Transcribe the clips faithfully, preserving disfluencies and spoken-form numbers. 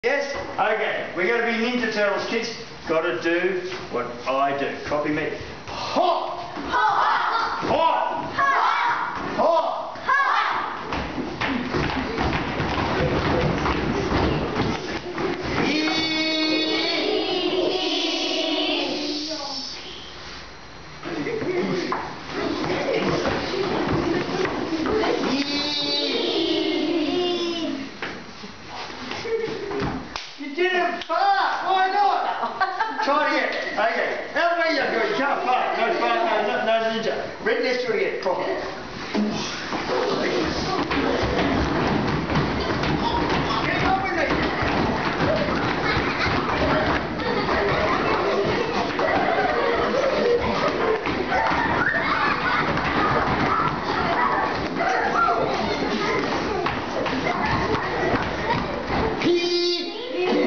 Yes? Okay. We're going to be Ninja Turtles, kids. Got to do what I do. Copy me. Hot! Hot! Hot! Hot! Hot! You didn't fart! Why not? Try it again. Okay. How way you go? You can't fart. No fart, no, no, no ninja. Read this through again, properly. Keep up with me.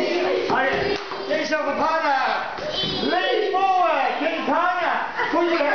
Get yourself a partner. Lean forward. Get a partner. Put your